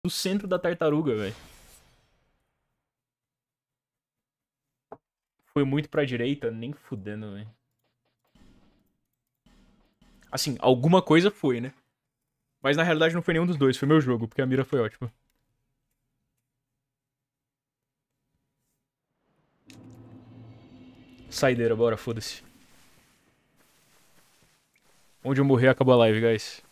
No centro da tartaruga, velho. Foi muito pra direita, nem fudendo, velho. Assim, alguma coisa foi, né? Mas na realidade não foi nenhum dos dois, foi meu jogo, porque a mira foi ótima. Saideira, bora, foda-se. Onde eu morrer, acabou a live, guys.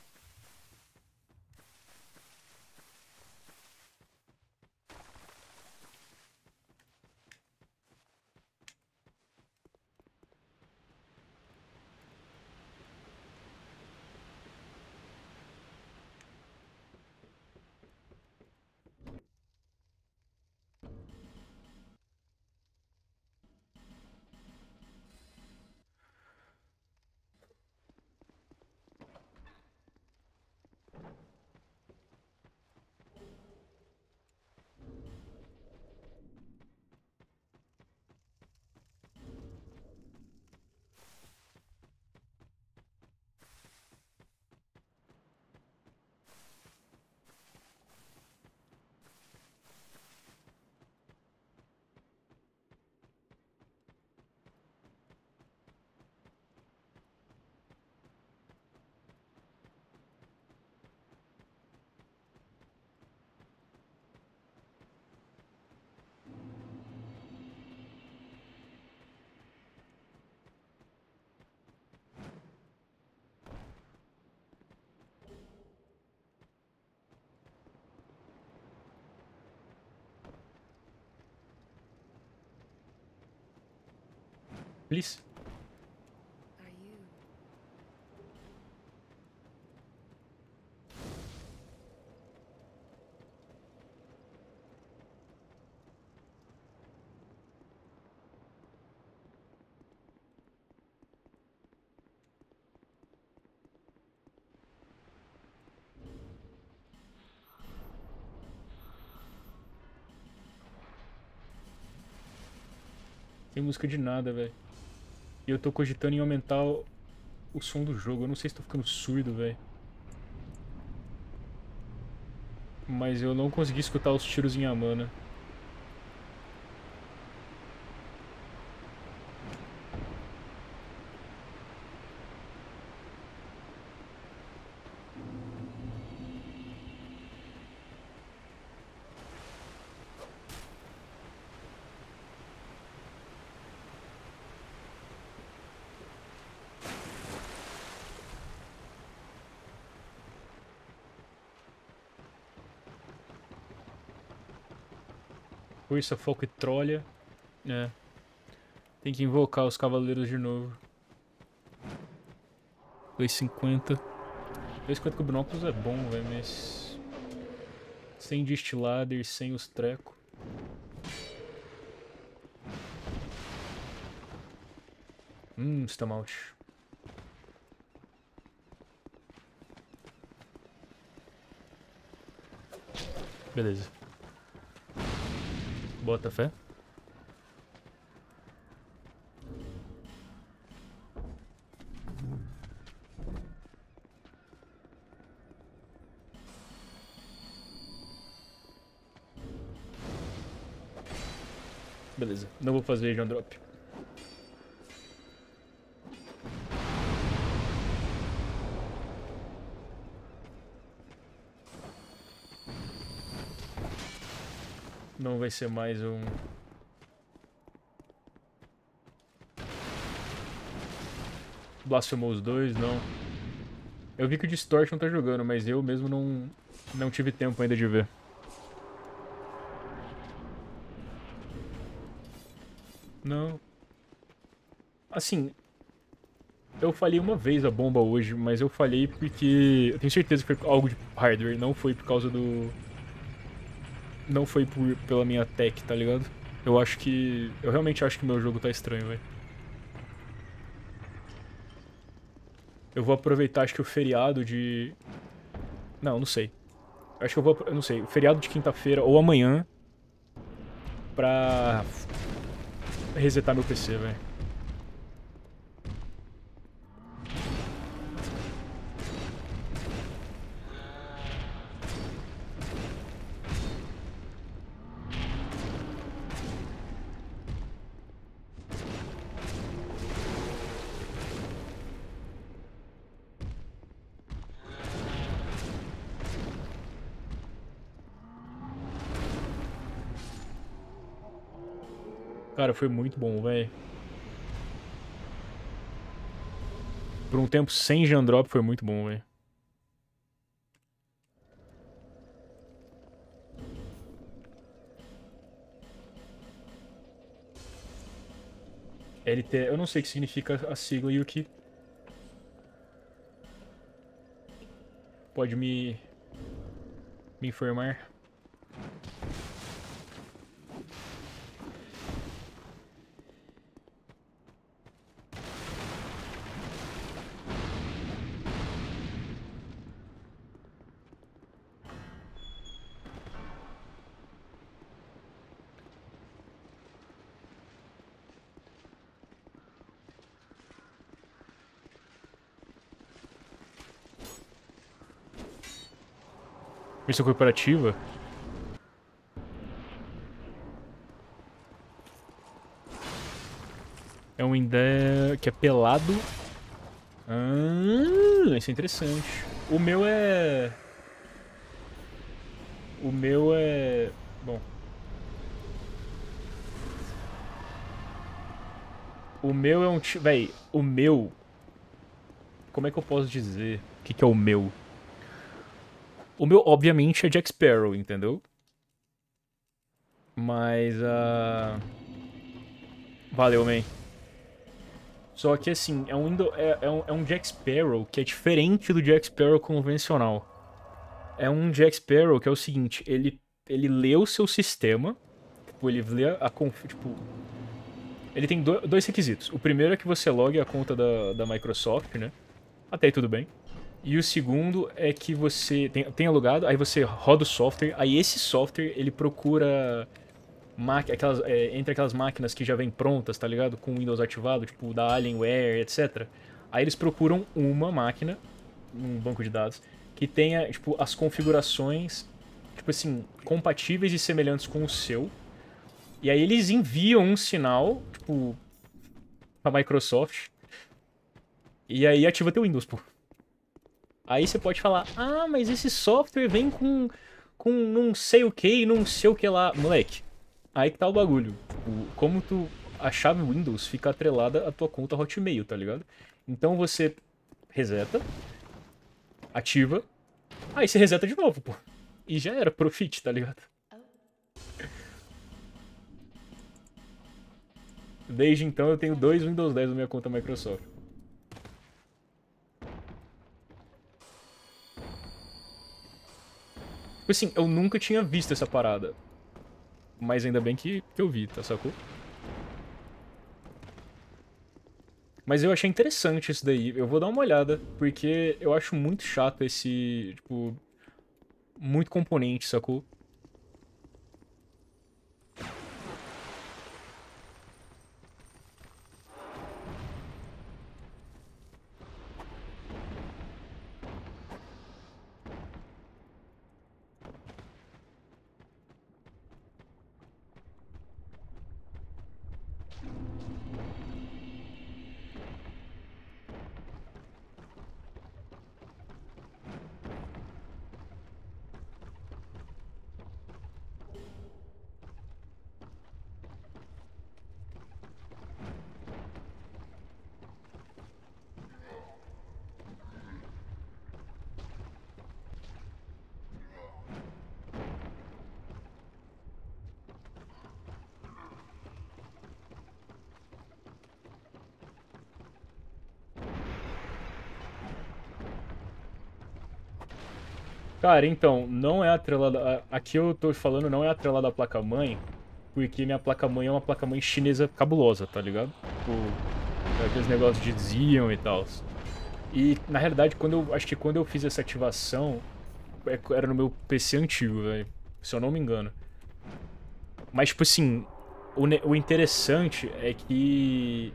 Please. Are you? Tem música de nada, velho. E eu tô cogitando em aumentar o som do jogo. Eu não sei se tô ficando surdo, velho. Mas eu não consegui escutar os tiros em Amana. Força, foco e trolha. É. Tem que invocar os cavaleiros de novo. 2,50. 2,50 com binóculos é bom, velho, mas... Sem Distillader, sem os treco. Stamalt. Beleza. Bota fé. Beleza. Não vou fazer John Drop. Não vai ser mais um... Blasphemous 2, não. Eu vi que o Distortion tá jogando, mas eu mesmo não tive tempo ainda de ver. Não. Assim, eu falhei uma vez a bomba hoje, mas eu falhei porque... Eu tenho certeza que foi algo de hardware, não foi por causa do... Não foi pela minha tech, tá ligado? Eu acho que... Eu realmente acho que meu jogo tá estranho, velho. Eu vou aproveitar, acho que o feriado de... Não sei. Acho que eu vou... Eu não sei. O feriado de quinta-feira ou amanhã pra... resetar meu PC, velho. Cara, foi muito bom, velho. Por um tempo sem Jandrop foi muito bom, velho. LT, eu não sei o que significa a sigla, Yuki. Pode me informar? Missão corporativa? É um ideia que é pelado. Isso é interessante. O meu é... O meu é... Bom. O meu é um... Véi, o meu... Como é que eu posso dizer? O que é o meu? O meu, obviamente, é Jack Sparrow, entendeu? Mas, valeu, man. Só que, assim, é um Jack Sparrow que é diferente do Jack Sparrow convencional. É um Jack Sparrow que é o seguinte, ele lê o seu sistema, tipo, ele lê tipo... Ele tem dois requisitos. O primeiro é que você logue a conta da Microsoft, né? Até aí tudo bem. E o segundo é que você tenha logado, aí você roda o software, aí esse software ele procura entre aquelas máquinas que já vêm prontas, tá ligado? Com o Windows ativado, tipo da Alienware, etc. Aí eles procuram uma máquina, um banco de dados, que tenha, tipo, as configurações, tipo assim, compatíveis e semelhantes com o seu. E aí eles enviam um sinal, tipo, pra Microsoft. E aí ativa teu Windows, pô. Aí você pode falar, ah, mas esse software vem com não sei o que e não sei o que lá. Moleque, aí que tá o bagulho. Tipo, como a chave Windows fica atrelada à tua conta Hotmail, tá ligado? Então você reseta, ativa, aí você reseta de novo, pô. E já era, profit, tá ligado? Desde então eu tenho 2 Windows 10 na minha conta Microsoft. Tipo assim, eu nunca tinha visto essa parada. Mas ainda bem que eu vi, tá, sacou? Mas eu achei interessante isso daí. Eu vou dar uma olhada, porque eu acho muito chato esse, tipo, muito componente, sacou? Cara, então, não é atrelada. Aqui eu tô falando não é atrelada à placa-mãe, porque minha placa-mãe é uma placa-mãe chinesa cabulosa, tá ligado? Tipo, aqueles negócios de Xeon e tal. E, na realidade, acho que quando eu fiz essa ativação, era no meu PC antigo, velho. Se eu não me engano. Mas, tipo assim, o interessante é que.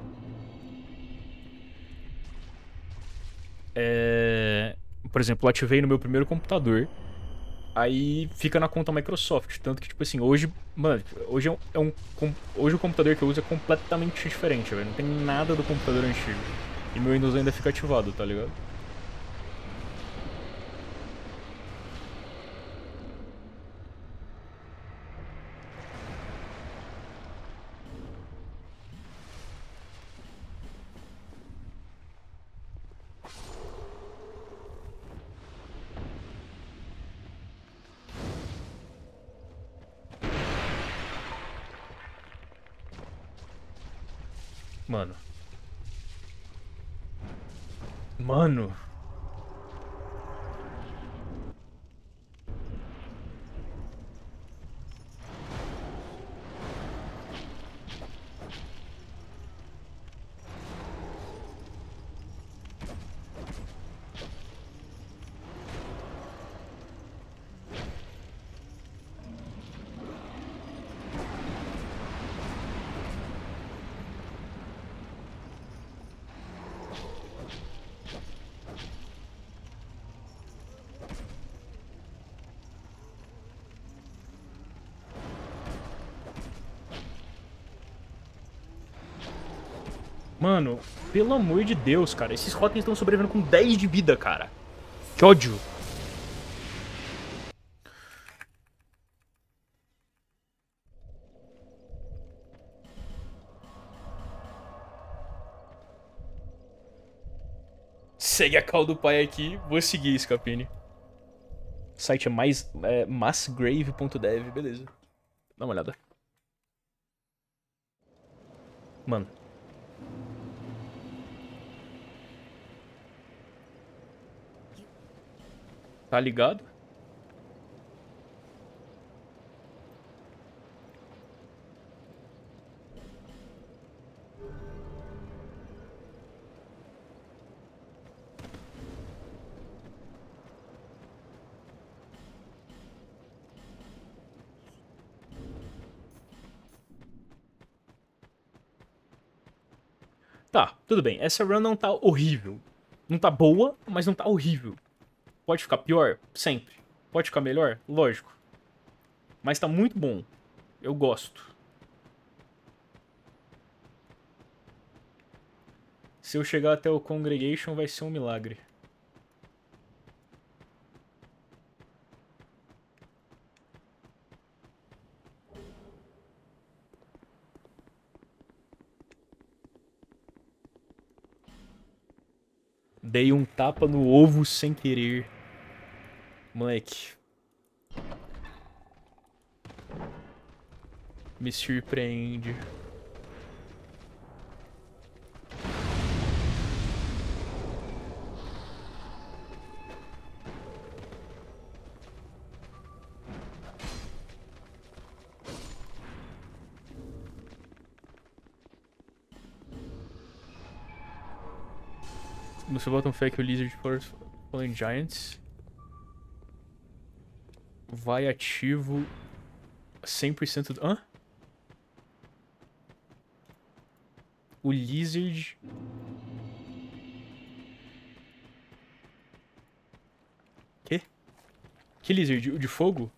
Por exemplo, eu ativei no meu primeiro computador. Aí fica na conta Microsoft. Tanto que, tipo assim, hoje. Mano, hoje hoje o computador que eu uso é completamente diferente, velho. Não tem nada do computador antigo. E meu Windows ainda fica ativado, tá ligado? Mano. Mano. Mano, pelo amor de Deus, cara. Esses Rottens estão sobrevivendo com 10 de vida, cara. Que ódio. Segue a call do pai aqui. Vou seguir, Scapini. O site é massgrave.dev. Beleza. Dá uma olhada. Mano. Tá ligado? Tá, tudo bem. Essa run não tá horrível. Não tá boa, mas não tá horrível. Pode ficar pior? Sempre. Pode ficar melhor? Lógico. Mas tá muito bom. Eu gosto. Se eu chegar até o Congregation, vai ser um milagre. Dei um tapa no ovo sem querer. Moleque. Me surpreende. Você bota um fake o Lizard Fallen Giants. Vai ativo 100% do... Hã? O Lizard... Quê? Que Lizard? O de fogo?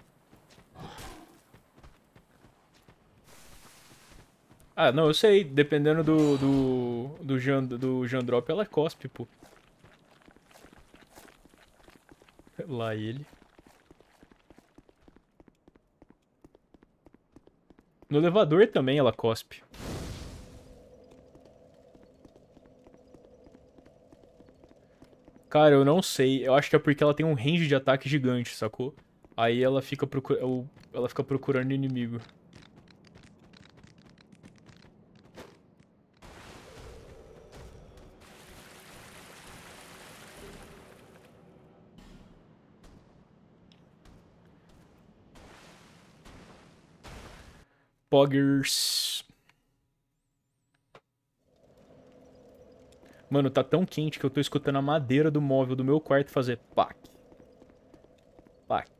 Ah, não, eu sei. Dependendo do Jandrop, ela cospe, pô. Lá ele. No elevador também ela cospe. Cara, eu não sei. Eu acho que é porque ela tem um range de ataque gigante, sacou? Aí ela fica procurando inimigo. Poggers. Mano, tá tão quente que eu tô escutando a madeira do móvel do meu quarto fazer pac. Pac.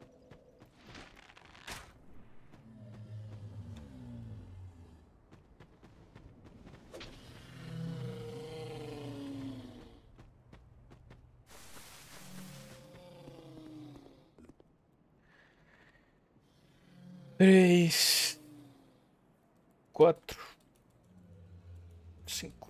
Três. Quatro. Cinco.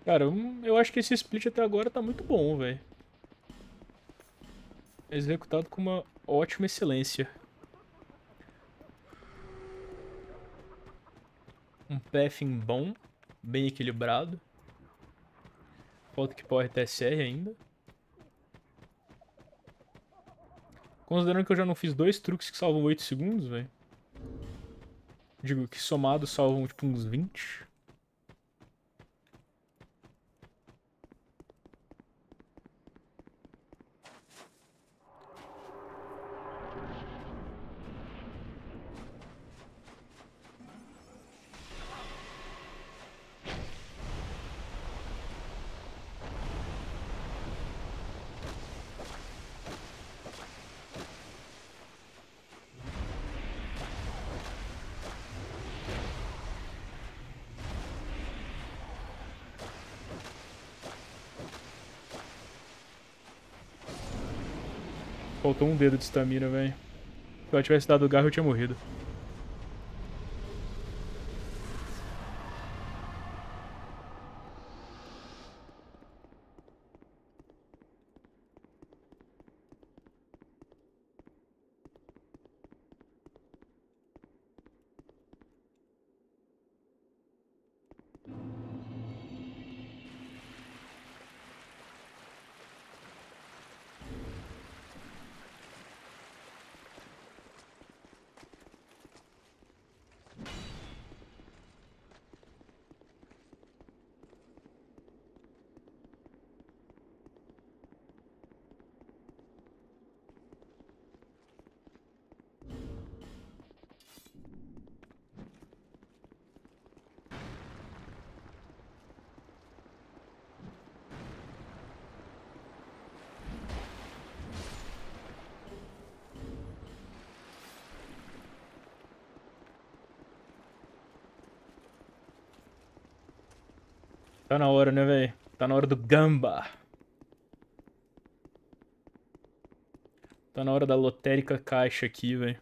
Cara, eu acho que esse split até agora tá muito bom, velho. Executado com uma ótima excelência. Um pathing bom, bem equilibrado. Falta que Power TSR ainda. Considerando que eu já não fiz 2 truques que salvam 8 segundos, velho. Digo, que somados salvam tipo uns 20. Faltou um dedo de estamina, velho. Se eu tivesse dado o garro, eu tinha morrido. Tá na hora, né, velho? Tá na hora do gamba. Tá na hora da lotérica caixa aqui, velho.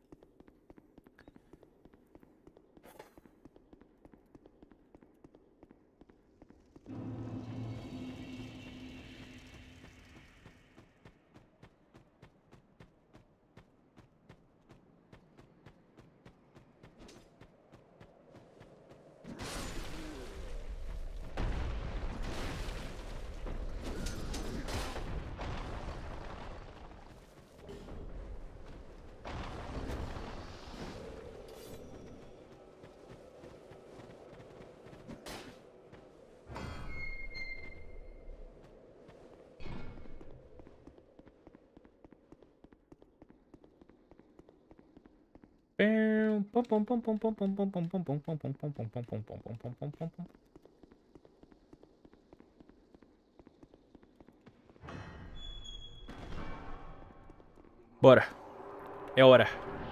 Bora. É hora.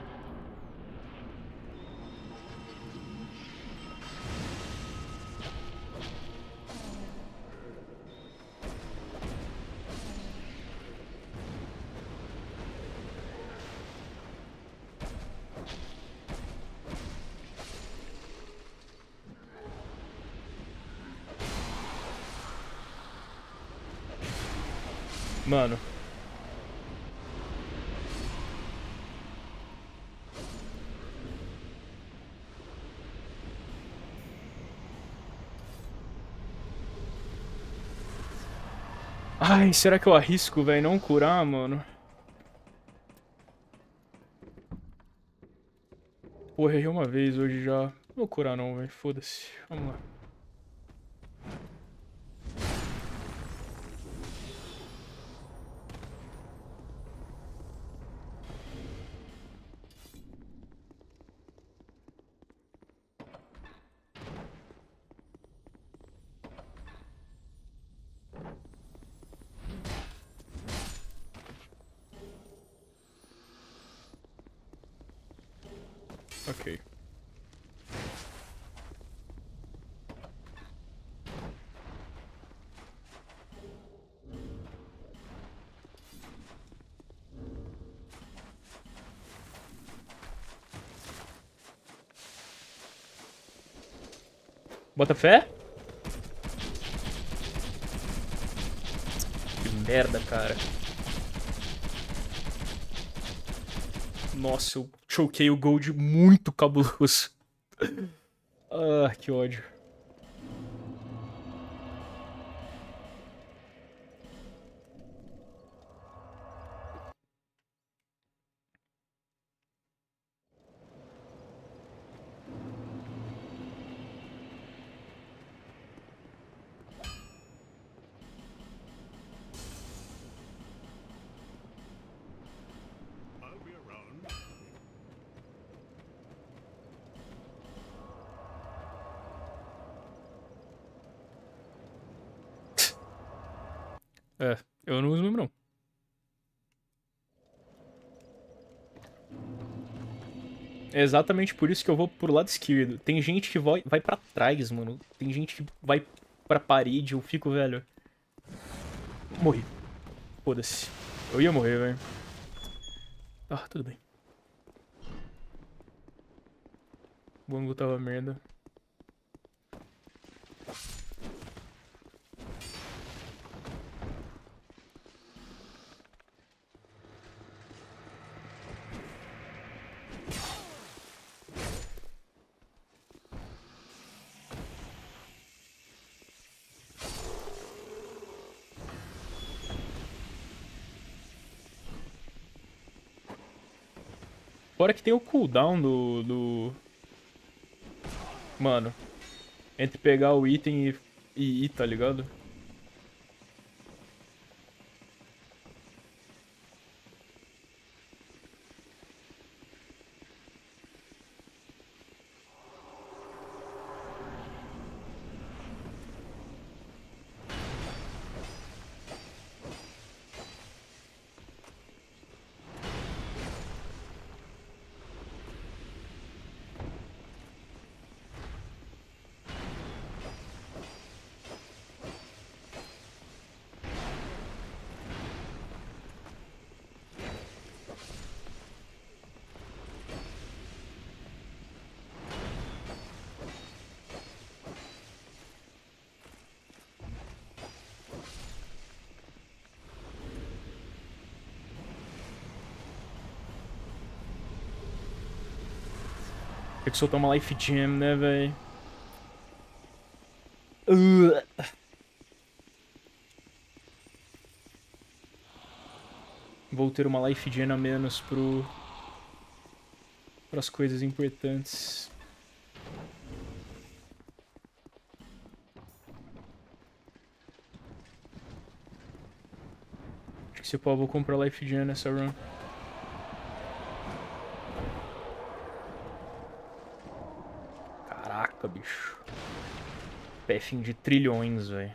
Mano. Ai, será que eu arrisco, velho, não curar, mano? Porra, errei uma vez hoje já. Não vou curar não, velho. Foda-se. Vamos lá. Ok. Bota fé? merda, cara. Nossa, eu choquei o Gold muito cabuloso. Ah, que ódio. É, eu não uso mesmo, não. É exatamente por isso que eu vou pro lado esquerdo. Tem gente que vai pra trás, mano. Tem gente que vai pra parede. Eu fico, velho. Morri. Foda-se. Eu ia morrer, velho. Ah, tudo bem. O ângulo tava merda. Fora que tem o cooldown do... Mano, entre pegar o item e ir, tá ligado? Tem que soltar uma Life Gem, né, velho? Vou ter uma Life Gem a menos pras coisas importantes. Acho que se pô, eu vou comprar Life Gem nessa run. Caraca, bicho. Pathing de trilhões, velho.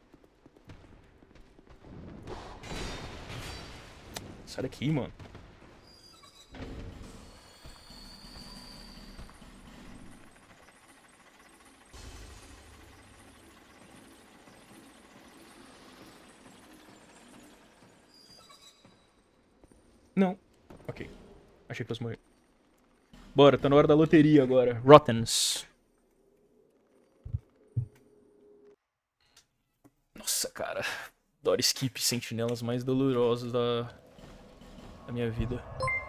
Sai daqui, mano. Não. Ok. Achei que fosse morrer. Bora, tá na hora da loteria agora. Rottens. Nossa, cara. Door skip, sentinelas mais dolorosos da minha vida.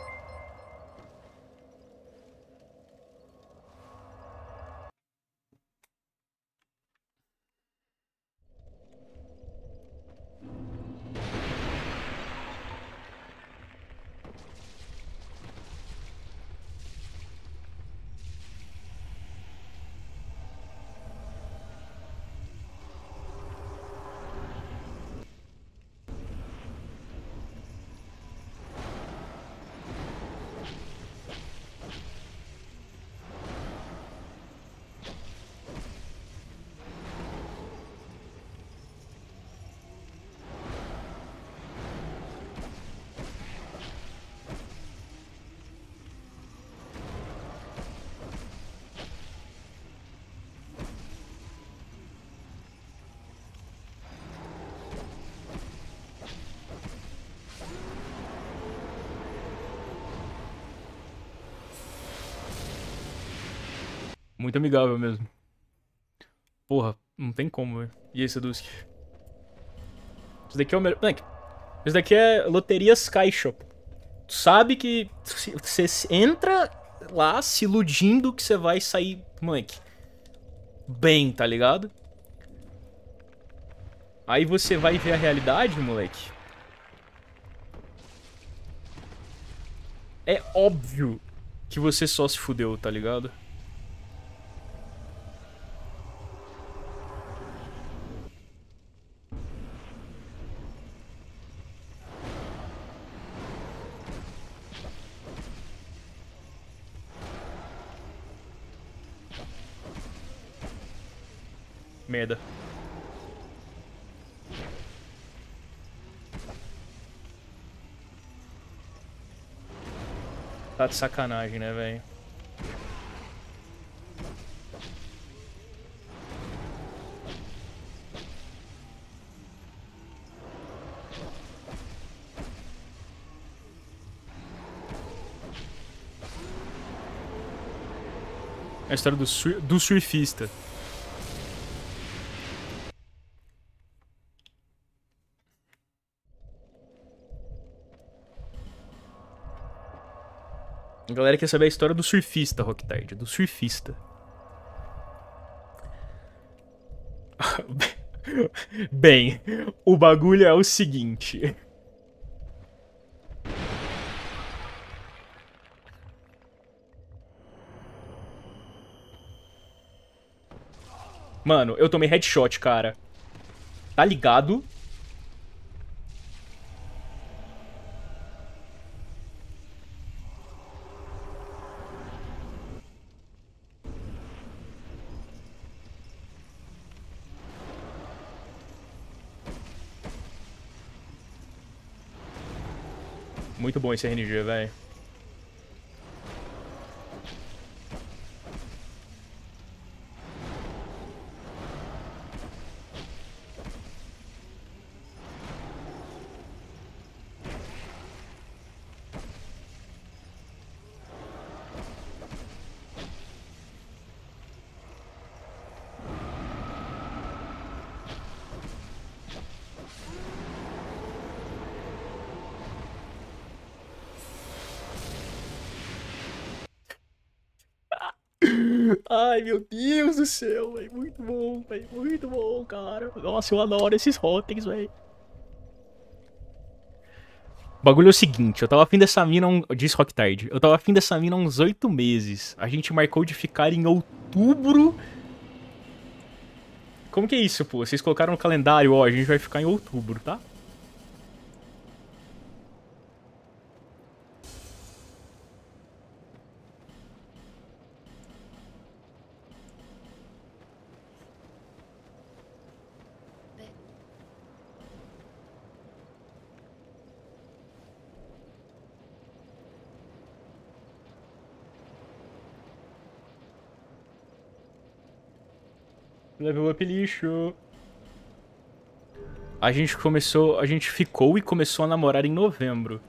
Muito amigável mesmo. Porra, não tem como, velho. E aí, Sedusk? Isso daqui é o melhor. Moleque, isso daqui é loterias caixa. Tu sabe que você entra lá se iludindo que você vai sair, moleque, bem, tá ligado? Aí você vai ver a realidade, moleque. É óbvio que você só se fudeu, tá ligado? Merda. Tá de sacanagem, né, velho? É a história do surfista. A galera quer saber a história do surfista, Rocktide. Do surfista. Bem, o bagulho é o seguinte. Mano, eu tomei headshot, cara. Tá ligado? Muito bom esse RNG, velho. Ai, meu Deus do céu, velho. Muito bom, velho. Muito bom, cara. Nossa, eu adoro esses totens, velho. O bagulho é o seguinte, eu tava afim dessa mina, disse Rocktide, eu tava afim dessa mina há uns 8 meses. A gente marcou de ficar em outubro. Como que é isso, pô? Vocês colocaram no calendário, ó, a gente vai ficar em outubro, tá? But Level up lixo. A gente ficou e começou a namorar em novembro.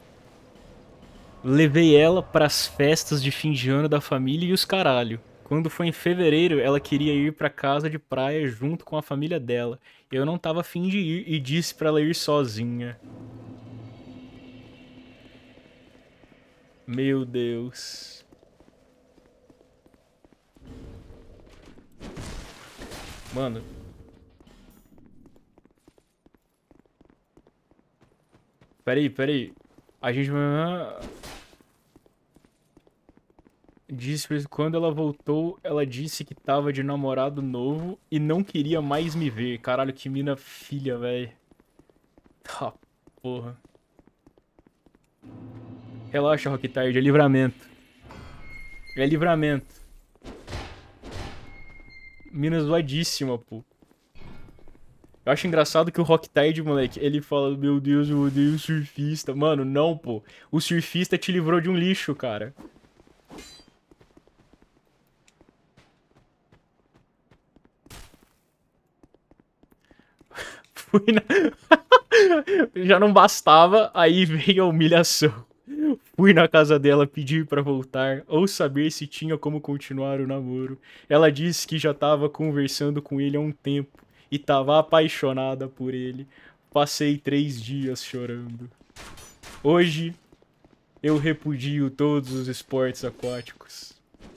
Levei ela pras festas de fim de ano da família e os caralho. Quando foi em fevereiro, ela queria ir pra casa de praia junto com a família dela. Eu não tava afim de ir e disse pra ela ir sozinha. Meu Deus. Mano. Peraí. A gente. Disse que quando ela voltou, ela disse que tava de namorado novo e não queria mais me ver. Caralho, que mina filha, velho. Tá, porra. Relaxa, Rocktide, é livramento. É livramento. Mina zoadíssima, pô. Eu acho engraçado que o Rocktide, moleque, ele fala, meu Deus, eu odeio o surfista. Mano, não, pô. O surfista te livrou de um lixo, cara. Fui na... Já não bastava, aí veio a humilhação. Fui na casa dela pedir pra voltar ou saber se tinha como continuar o namoro. Ela disse que já tava conversando com ele há um tempo e tava apaixonada por ele. Passei 3 dias chorando. Hoje, eu repudio todos os esportes aquáticos.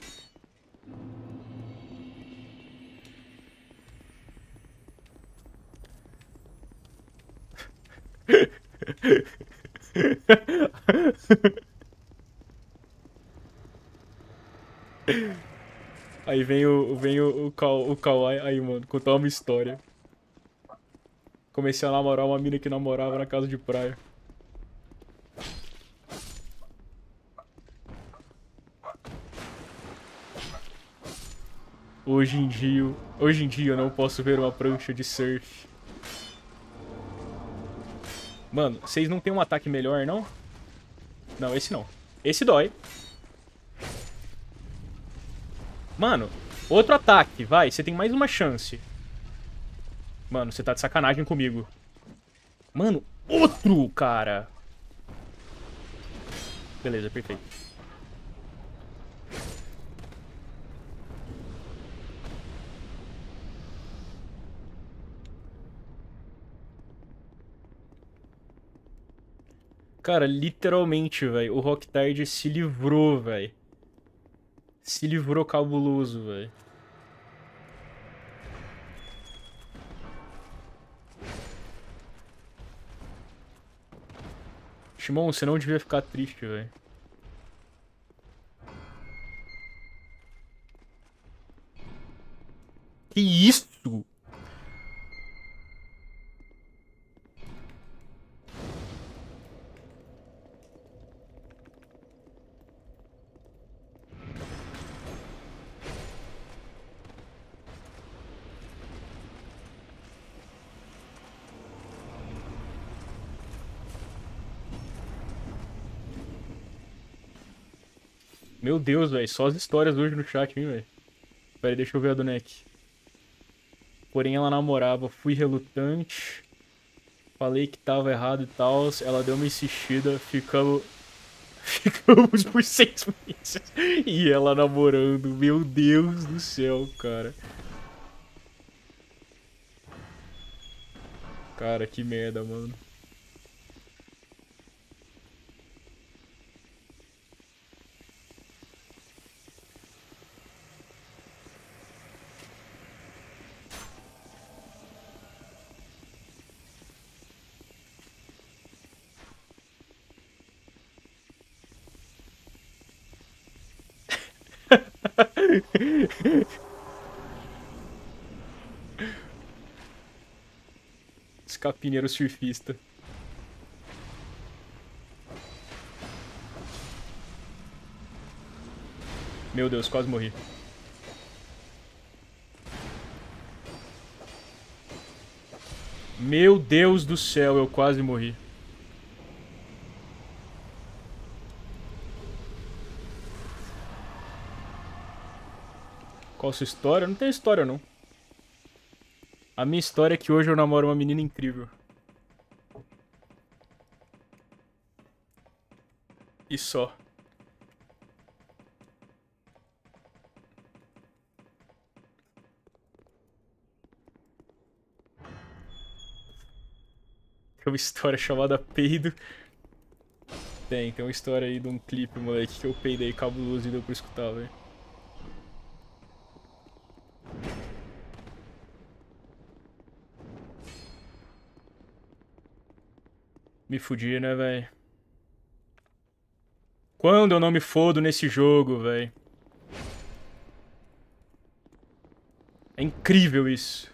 Aí vem o Kawhi aí, mano, contar uma história. Comecei a namorar uma mina que namorava na casa de praia. Hoje em dia eu não posso ver uma prancha de surf. Mano, vocês não tem um ataque melhor, não? Não, esse não. Esse dói. Mano, outro ataque, vai. Você tem mais uma chance. Mano, você tá de sacanagem comigo. Mano, outro, cara. Beleza, perfeito. Cara, literalmente, velho, o Rocktide se livrou, velho. Se livrou cabuloso, velho. Shimon, você não devia ficar triste, velho. Que isso? Meu Deus, velho. Só as histórias hoje no chat, hein, velho. Pera aí, deixa eu ver a do Neck. Porém, ela namorava. Fui relutante. Falei que tava errado e tal. Ela deu uma insistida. Ficamos por 6 meses. E ela namorando. Meu Deus do céu, cara. Cara, que merda, mano. Escapineiro surfista. Meu Deus, quase morri. Meu Deus do céu, eu quase morri. Qual a sua história? Não tem história, não. A minha história é que hoje eu namoro uma menina incrível. E só. Tem uma história chamada Peido. Tem uma história aí de um clipe, moleque, que eu peidei cabuloso e deu pra escutar, velho. Me fudi, né, velho? Quando eu não me fodo nesse jogo, velho? É incrível isso.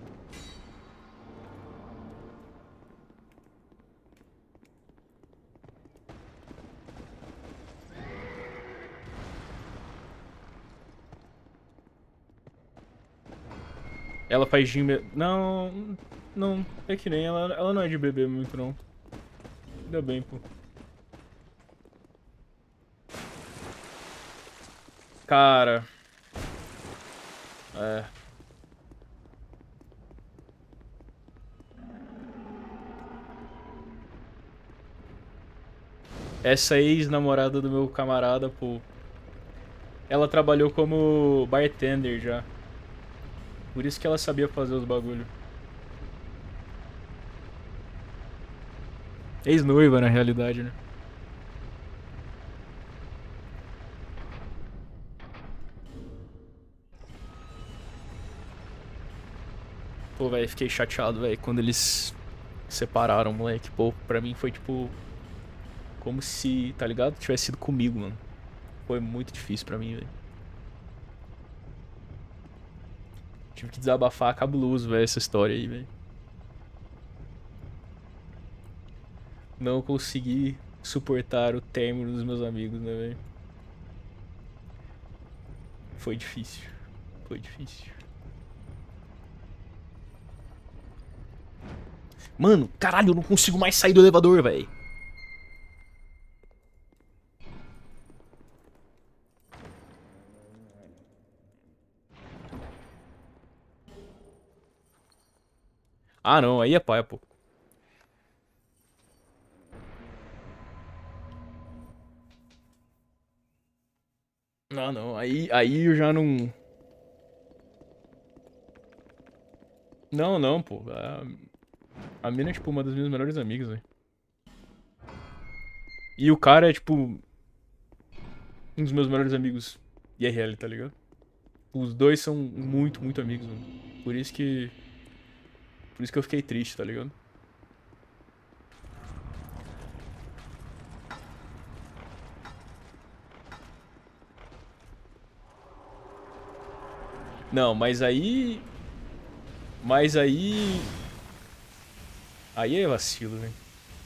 Ela faz gym... Não, não, é que nem ela não é de beber muito, não. Ainda bem, pô. Cara... É... Essa ex-namorada do meu camarada, pô... Ela trabalhou como bartender já. Por isso que ela sabia fazer os bagulho. Ex-noiva, na realidade, né? Pô, velho, fiquei chateado, velho, quando eles separaram, moleque. Pô, pra mim foi tipo. Como se, tá ligado? Tivesse sido comigo, mano. Foi muito difícil pra mim, velho. Tive que desabafar cabuloso, velho, essa história aí, velho. Não consegui suportar o término dos meus amigos, né, velho? Foi difícil. Foi difícil. Mano, caralho, eu não consigo mais sair do elevador, velho. Ah, não, aí é paia, pô. Não, não, aí eu já não. Não, não, pô. A mina é, tipo, uma das minhas melhores amigas, velho. E o cara é, tipo, um dos meus melhores amigos IRL, tá ligado? Os dois são muito, muito amigos, mano. Por isso que. Por isso que eu fiquei triste, tá ligado? Não, mas aí. Mas aí. Aí é vacilo, velho.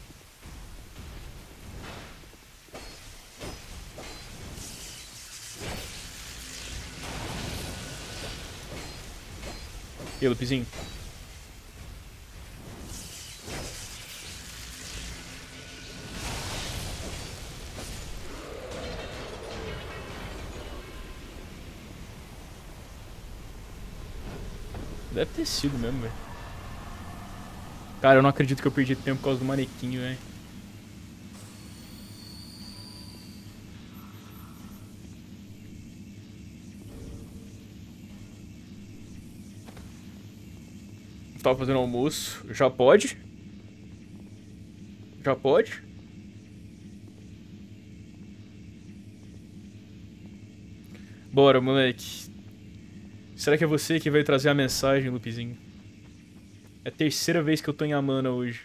E aí, Lupizinho? Deve ter sido mesmo, velho. Cara, eu não acredito que eu perdi tempo por causa do manequinho, velho. Tava fazendo almoço. Já pode? Já pode? Bora, moleque. Será que é você que vai trazer a mensagem, Lupizinho? É a terceira vez que eu tô em Amana hoje.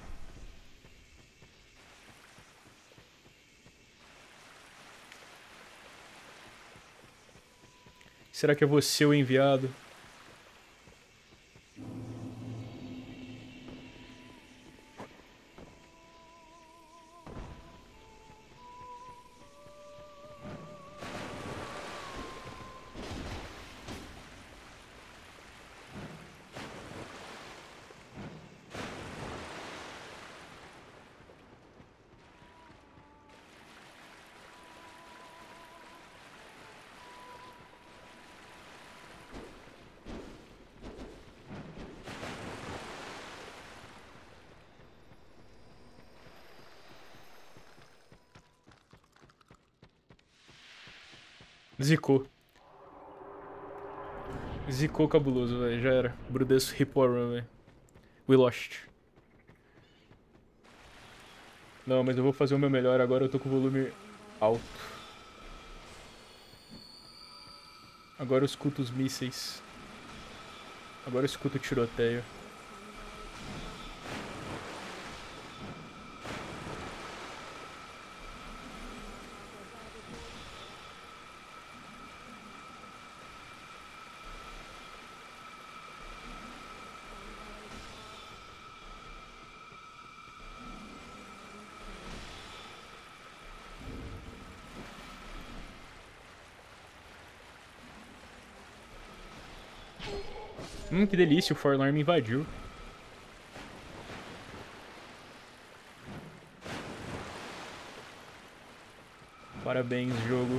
Será que é você o enviado? Zicou. Zicou cabuloso, velho. Já era. Brudesso hip run, velho. We lost. Não, mas eu vou fazer o meu melhor agora. Eu tô com o volume alto. Agora eu escuto os mísseis. Agora eu escuto o tiroteio. Que delícia, o Forlorn me invadiu. Parabéns, jogo.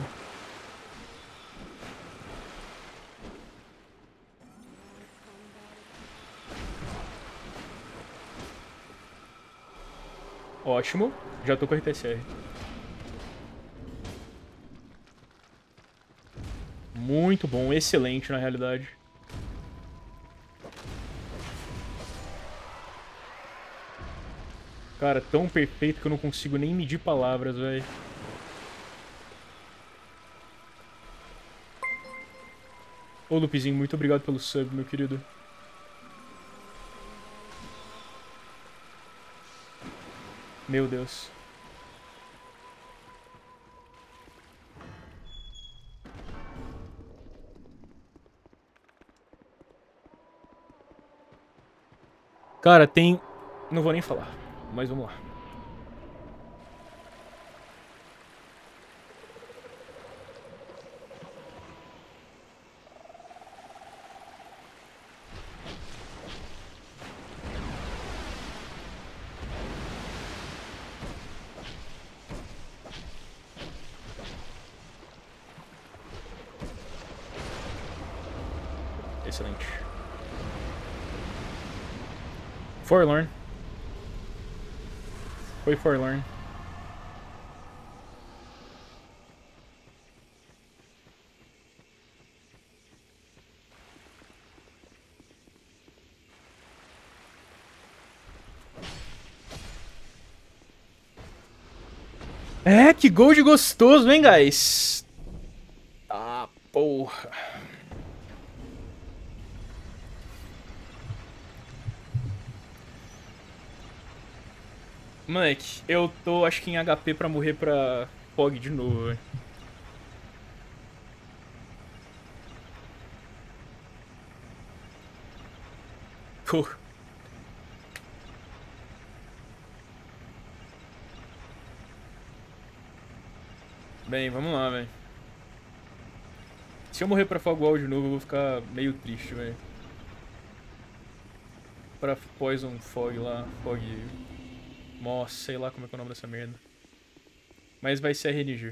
Ótimo. Já tô com a RTSR. Muito bom, excelente na realidade. Cara, tão perfeito que eu não consigo nem medir palavras, velho. Ô, Lupizinho, muito obrigado pelo sub, meu querido. Meu Deus. Cara, tem... Não vou nem falar, mas vamos lá. Excelente. Forlorn. Foi Forlorn. É, que gold gostoso, hein, guys? Ah, porra. Moleque, eu tô, acho que em HP pra morrer pra Fog de novo, velho. Pô. Bem, vamos lá, velho. Se eu morrer pra Fogwall de novo, eu vou ficar meio triste, velho. Pra Poison Fog lá, Fog... Nossa, sei lá como é que é o nome dessa merda. Mas vai ser RNG.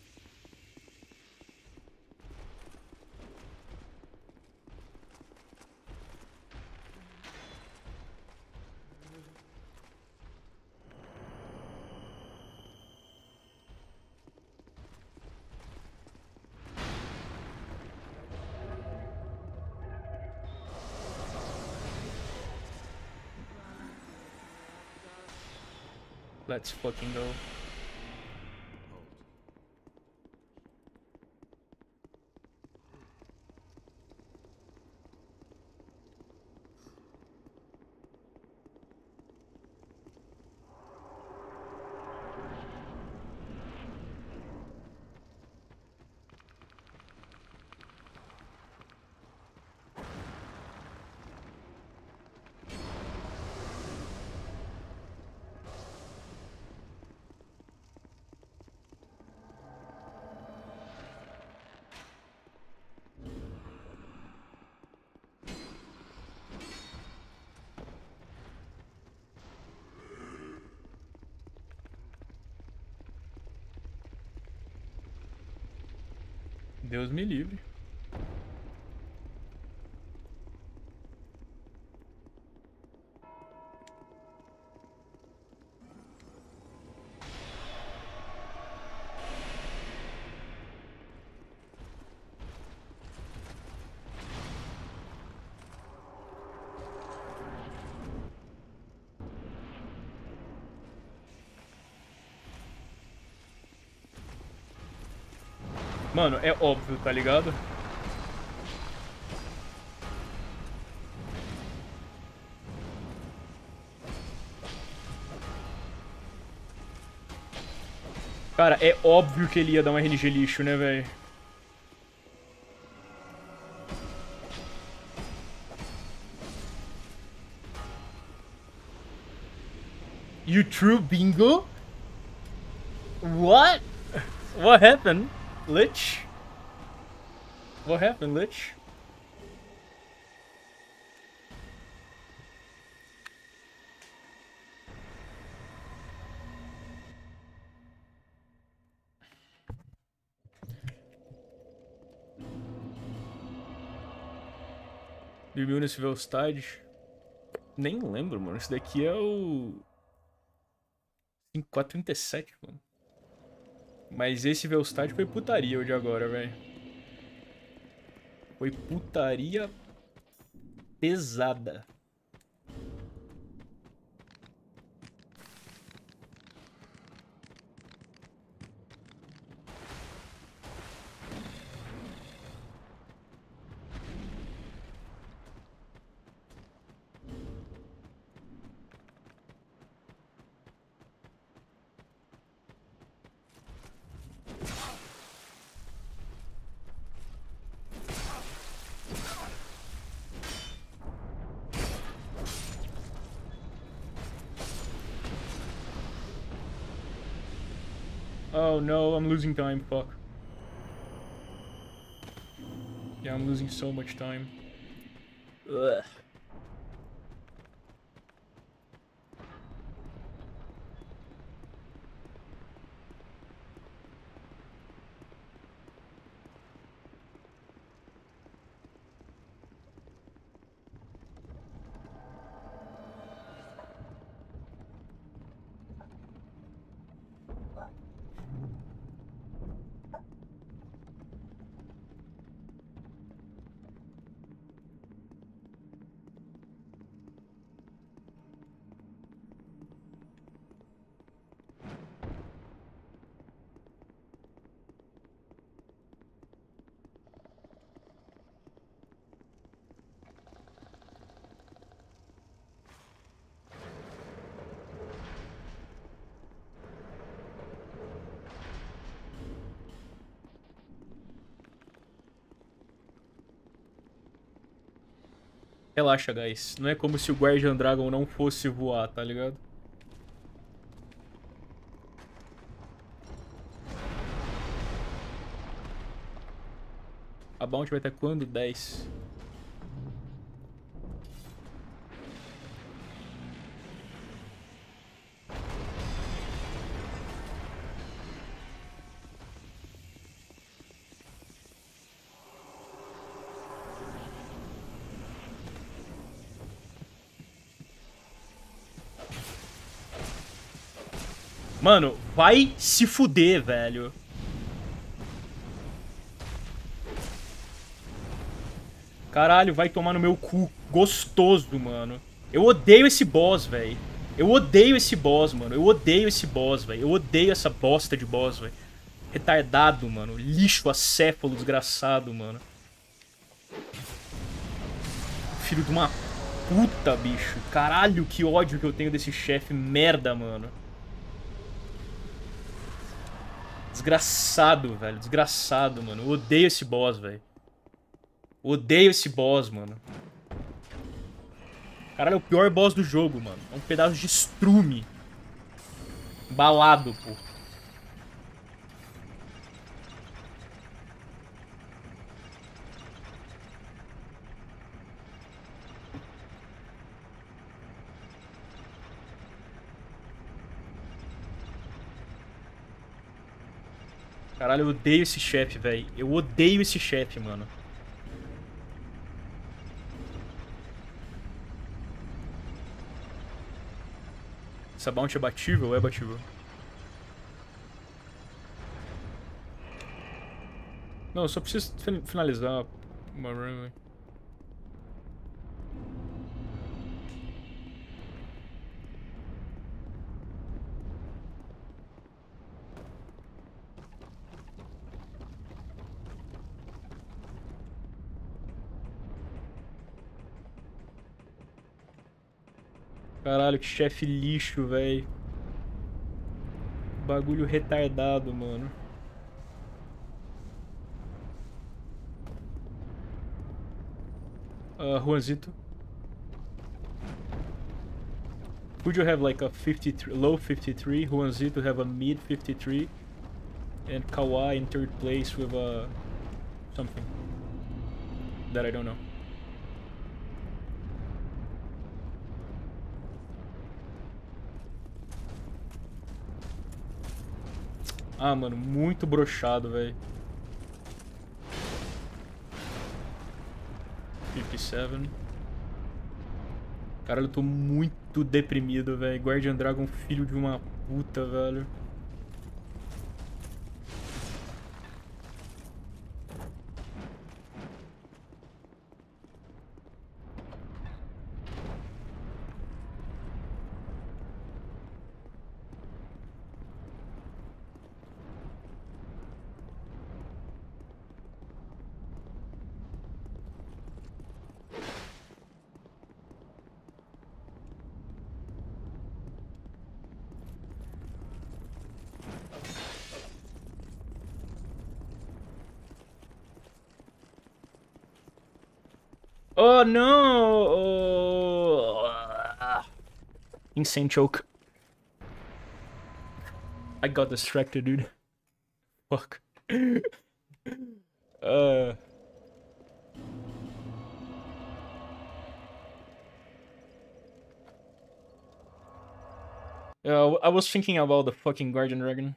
Let's fucking go. Deus me livre. Mano, é óbvio, tá ligado? Cara, é óbvio que ele ia dar um RNG lixo, né, velho? You true bingo? What? What happened, Lich? What happened, Lich? Dormiu nesse Velstad? Nem lembro, mano. Esse daqui é o 5437, mano. Mas esse Velstad foi putaria o de agora, velho. Foi putaria pesada. Oh no, I'm losing time, fuck. Yeah, I'm losing so much time. Ugh. Relaxa, guys. Não é como se o Guardian Dragon não fosse voar, tá ligado? A bounty vai estar quando? 10. Mano, vai se fuder, velho. Caralho, vai tomar no meu cu. Gostoso, mano. Eu odeio esse boss, velho. Eu odeio esse boss, mano. Eu odeio esse boss, velho. Eu odeio essa bosta de boss, velho. Retardado, mano. Lixo acéfalo, desgraçado, mano. Filho de uma puta, bicho. Caralho, que ódio que eu tenho desse chefe merda, mano. Desgraçado, velho. Desgraçado, mano. Eu odeio esse boss, velho. Odeio esse boss, mano. Caralho, é o pior boss do jogo, mano. É um pedaço de estrume. Embalado, pô. Caralho, eu odeio esse chefe, velho. Eu odeio esse chefe, mano. Essa bounty é batível ou é batível? Não, eu só preciso finalizar uma run, velho. Caralho, que chefe lixo, velho. Bagulho retardado, mano. Juanzito. Would you have like a 53, low 53, Juanzito have a mid 53, and Kawhi in third place with a something that I don't know. Ah, mano, muito broxado, velho. 57. Caralho, eu tô muito deprimido, velho. Guardian Dragon, filho de uma puta, velho. Oh no! Oh. Insane choke. I got distracted, dude. Fuck. Uh, I was thinking about the fucking Guardian Dragon.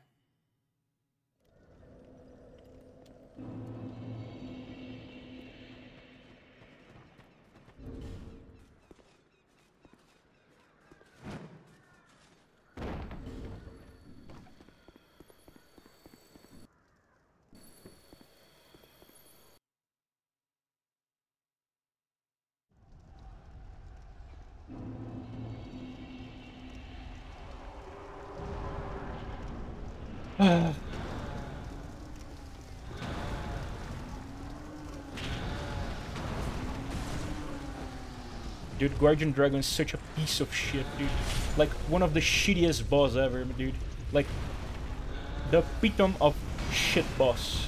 Dude, Guardian Dragon is such a piece of shit, dude. Like, one of the shittiest boss ever, dude. Like, the epitome of shit boss.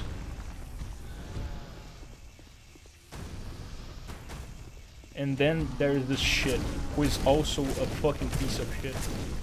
And then there's this shit, who is also a fucking piece of shit.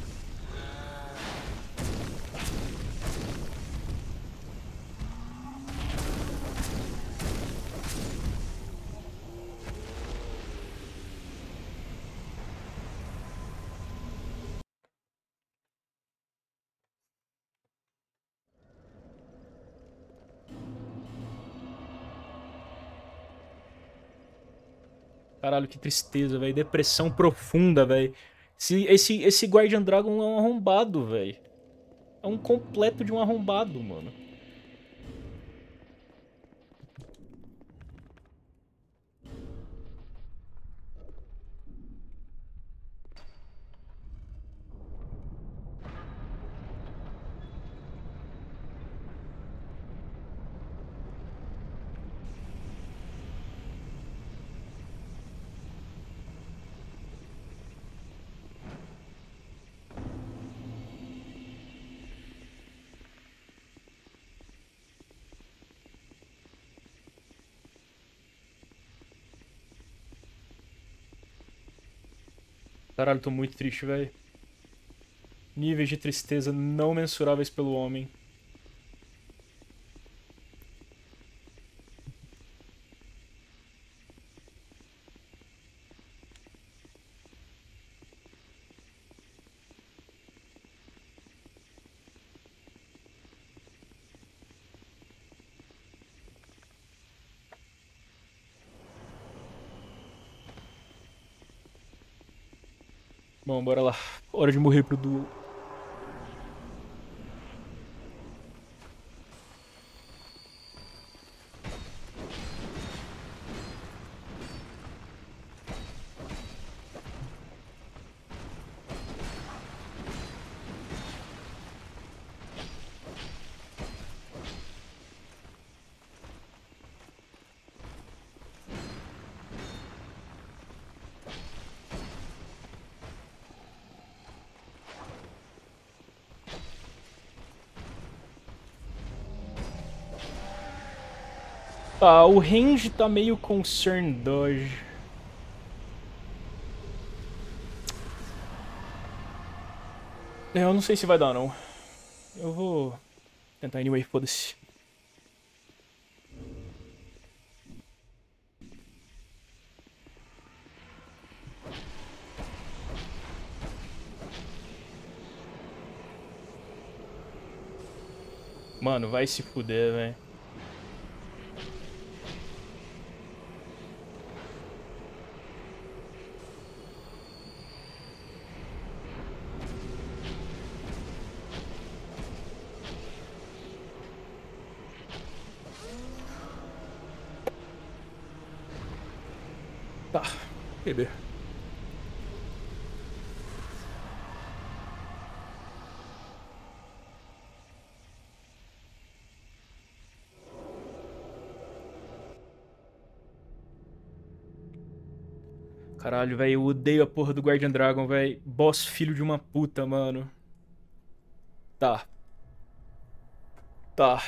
Caralho, que tristeza, velho. Depressão profunda, velho. Esse Guardian Dragon é um arrombado, velho. É um completo de um arrombado, mano. Caralho, tô muito triste, velho. Níveis de tristeza não mensuráveis pelo homem. Bom, bora lá. Hora de morrer pro duo. Tá, o range tá meio concern dodge. Eu não sei se vai dar, não. Eu vou tentar anyway, foda-se. Mano, vai se fuder, velho. Tá, bebê. Caralho, velho, eu odeio a porra do Guardian Dragon, velho. Boss filho de uma puta, mano. Tá. Tá.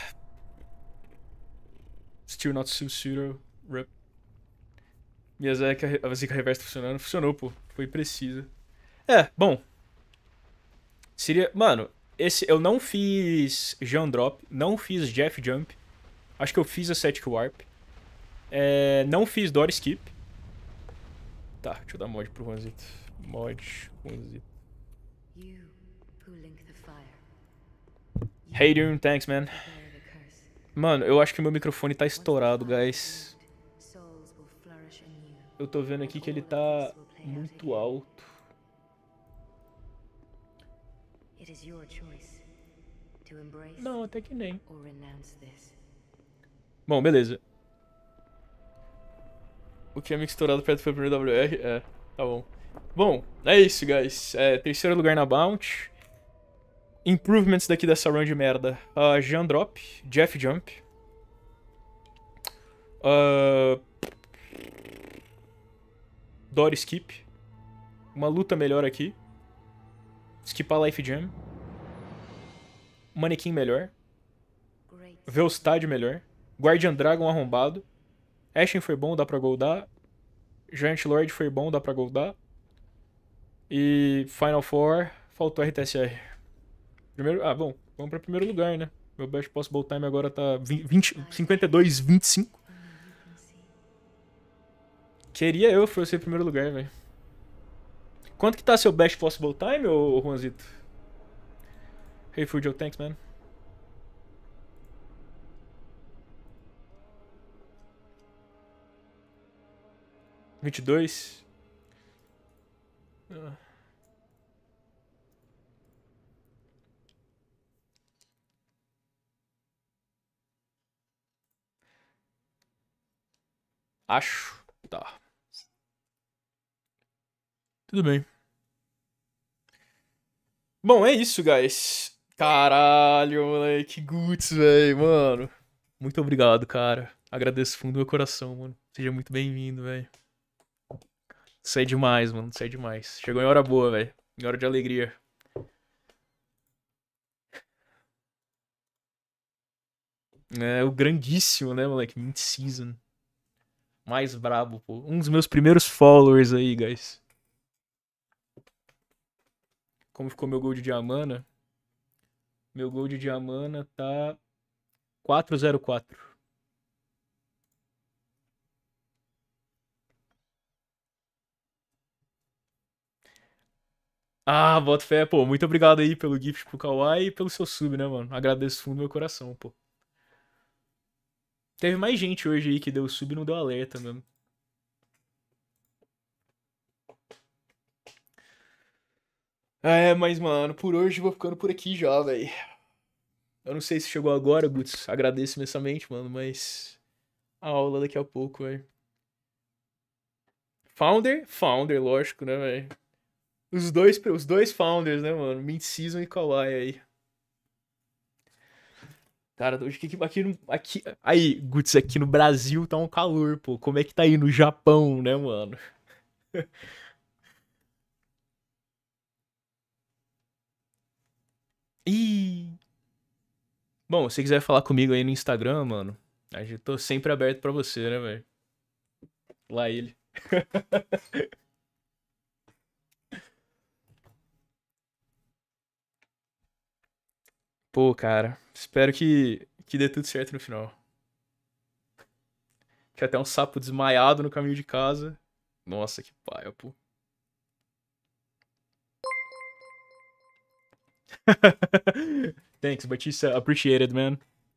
Still not Sub-Zero. Rip. Miyazaki, a Zika Reversa tá funcionando. Funcionou, pô. Foi precisa. É, bom. Seria... Mano, Esse eu não fiz Jean Drop, não fiz Jeff Jump. Acho que eu fiz Ascetic Warp. Não fiz Door Skip. Tá, deixa eu dar mod pro Juanzito. Mod, Juanzito. You who link the fire. Hey, Dune, thanks, man. Bear the curse. Mano, eu acho que meu microfone tá estourado, guys. Souls will flourish anew. Eu tô vendo aqui que ele tá muito alto. It is your choice to embrace Não, até que nem. or renounce this. Bom, beleza. O que é mix estourado perto foi o primeiro WR? É, tá bom. Bom, é isso, guys. Terceiro lugar na Bounty. Improvements daqui dessa run de merda. Jean Drop, Jeff Jump. Door Skip. Uma luta melhor aqui. Skipar Life Jam. Manequim melhor. Great. Velstad melhor. Guardian Dragon arrombado. Ashen foi bom, dá pra goldar. Giant Lord foi bom, dá pra goldar. E Final Four, faltou RTSR. Bom, vamos pra primeiro lugar, né? Meu best possible time agora tá 52-25. Only you can see. Queria eu fosse em primeiro lugar, velho. Quanto que tá seu best possible time, ô Juanzito? Hey, Fujo, thanks, man. Vinte e dois. Acho. Tá. Tudo bem. Bom, é isso, guys. Caralho, moleque. Guts, velho, mano. Muito obrigado, cara. Agradeço do fundo do meu coração, mano. Seja muito bem-vindo, velho. Isso é demais, mano. Isso é demais. Chegou em hora boa, velho. Em hora de alegria. É o grandíssimo, né, moleque? Mint Season. Mais brabo, pô. Um dos meus primeiros followers aí, guys. Como ficou meu gol de Diamana? Meu gol de Diamana tá 404. Ah, boto fé, pô. Muito obrigado aí pelo gift pro Kawaii e pelo seu sub, né, mano? Agradeço do fundo do meu coração, pô. Teve mais gente hoje aí que deu sub e não deu alerta mesmo. Mas, mano, por hoje eu vou ficando por aqui já, velho. Eu não sei se chegou agora, Guts. Agradeço imensamente, mano, mas. A aula daqui a pouco, velho. Founder, lógico, né, velho? Os dois founders, né, mano? Mint Season e Kawaii aí. Cara, hoje aí, Guts, aqui no Brasil tá um calor, pô. Como é que tá aí no Japão, né, mano? Ih. Bom, se você quiser falar comigo aí no Instagram, mano, eu tô sempre aberto pra você, né, velho? Lá ele. Pô, cara, espero que dê tudo certo no final. Tinha até um sapo desmaiado no caminho de casa. Nossa, que paia, pô. Thanks, Batista. Appreciated, man.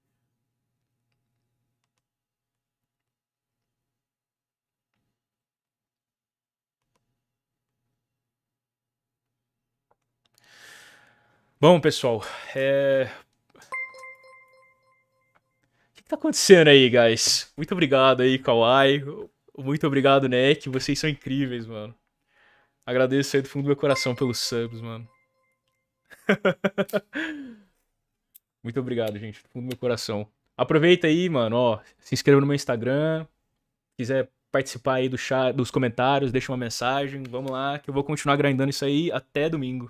Bom, pessoal, o que tá acontecendo aí, guys? Muito obrigado aí, Kawai. Muito obrigado, Neck. Vocês são incríveis, mano. Agradeço aí do fundo do meu coração pelos subs, mano. Muito obrigado, gente, do fundo do meu coração. Aproveita aí, mano, ó, se inscreva no meu Instagram, quiser participar aí do chat, dos comentários, deixa uma mensagem, vamos lá, que eu vou continuar grindando isso aí até domingo.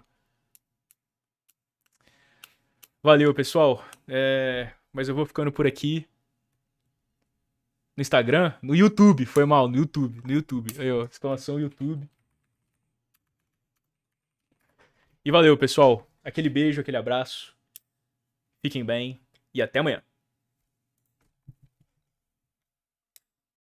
Valeu, pessoal. Mas eu vou ficando por aqui. No Instagram? No YouTube, foi mal, no YouTube, no YouTube. Aí, ó, exclamação YouTube. E valeu, pessoal. Aquele beijo, aquele abraço. Fiquem bem e até amanhã.